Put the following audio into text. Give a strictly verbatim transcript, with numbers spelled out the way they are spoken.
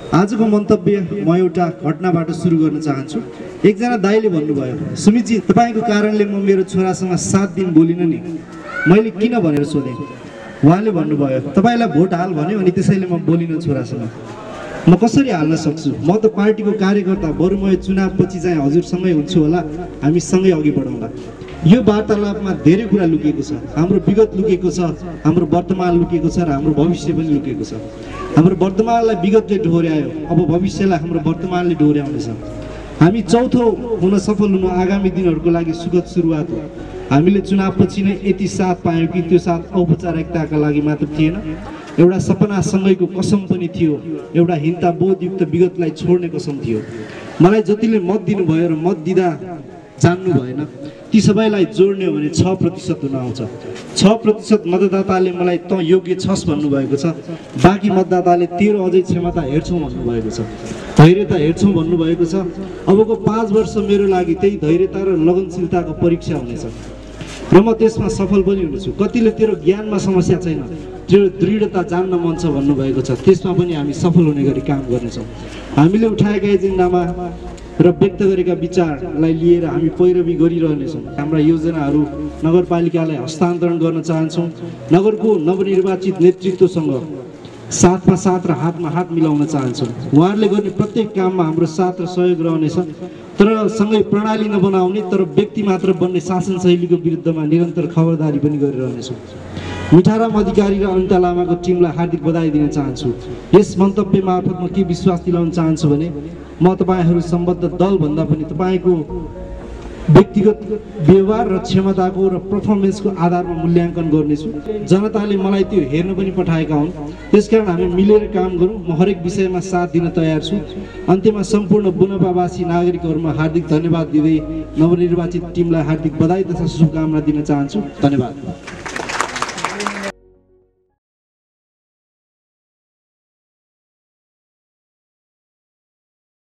आजको मन्तव्य म एउटा घटनाबाट सुरु गर्न चाहन्छु। एकजना दाइले भन्नुभयो, सुमितजी तपाईँको कारणले म मेरो छोरासँग सात दिन बोलिनँ नि। मैले किन भनेर सोधेँ। उहाँले भन्नुभयो, तपाईँलाई भोट हाल भन्यो अनि त्यसैले म बोलिनँ छोरासँग। म कसरी हाल्न सक्छु? म त पार्टीको कार्यकर्ता, बरु म चुनावपछि चाहिँ हजुरसँगै हुन्छु होला, हामी सँगै अघि बढौँला। यो वार्तालापमा धेरै कुरा लुकेको छ। हाम्रो विगत लुकेको छ, हाम्रो वर्तमान लुकेको छ र हाम्रो भविष्य पनि लुकेको छ। हाम्रो वर्तमानलाई विगतले डोहोर्यायो, अब भविष्यलाई हाम्रो वर्तमानले डोहोर्याउनेछ। हामी चौथो हुन सफल हुनु आगामी दिनहरूको लागि सुखद सुरुवात हो। हामीले चुनावपछि नै यति साथ पायौँ कि त्यो साथ औपचारिकताका लागि मात्र थिएन, एउटा सपनासँगैको कसम पनि थियो, एउटा हिंसा बोधयुक्त विगतलाई छोड्ने कसम थियो। मलाई जतिले मत दिनुभयो र मत दिँदा जान्नु भएन, ती सबैलाई जोड्ने हो भने छ प्रतिशत हुन आउँछ। छ प्रतिशत मतदाताले मलाई त योग्य छस् भन्नुभएको छ, बाँकी मतदाताले तेरो अझै क्षमता हेर्छौँ भन्नुभएको छ, धैर्यता हेर्छौँ भन्नुभएको छ। अबको पाँच वर्ष मेरो लागि त्यही धैर्यता र लगनशीलताको परीक्षा हुनेछ र म त्यसमा सफल पनि हुनेछु। कतिले तेरो ज्ञानमा समस्या छैन, तेरो दृढता जान्न मन छ भन्नुभएको छ, त्यसमा पनि हामी सफल हुने गरी काम गर्नेछौँ। हामीले उठाएका एजेन्डामा र व्यक्त गरेका विचारलाई लिएर हामी पैरवी गरिरहनेछौँ। हाम्रा योजनाहरू नगरपालिकालाई हस्तान्तरण गर्न चाहन्छौँ। नगरको नवनिर्वाचित नेतृत्वसँग साथमा साथ र हातमा हात मिलाउन चाहन्छौँ। उहाँहरूले गर्ने प्रत्येक काममा हाम्रो साथ र सहयोग रहनेछ, तर सँगै प्रणाली नबनाउने तर व्यक्ति मात्र बन्ने शासन शैलीको विरुद्धमा निरन्तर खबरदारी पनि गरिरहनेछौँ। मिठाराम अधिकारी र अनिता लामाको टिमलाई हार्दिक बधाई दिन चाहन्छु। यस मन्तव्य मार्फत म के विश्वास दिलाउन चाहन्छु भने म तपाईँहरू सम्बद्ध दलभन्दा पनि तपाईँको व्यक्तिगत व्यवहार र क्षमताको र पर्फर्मेन्सको आधारमा मूल्याङ्कन गर्नेछु। जनताले मलाई त्यो हेर्न पनि पठाएका हुन्, त्यसकारण हामी मिलेर काम गरौँ। म हरेक विषयमा साथ दिन तयार छु। अन्त्यमा सम्पूर्ण बुनपावासी नागरिकहरूमा हार्दिक धन्यवाद दिँदै नवनिर्वाचित टिमलाई हार्दिक बधाई तथा शुभकामना दिन चाहन्छु। धन्यवाद।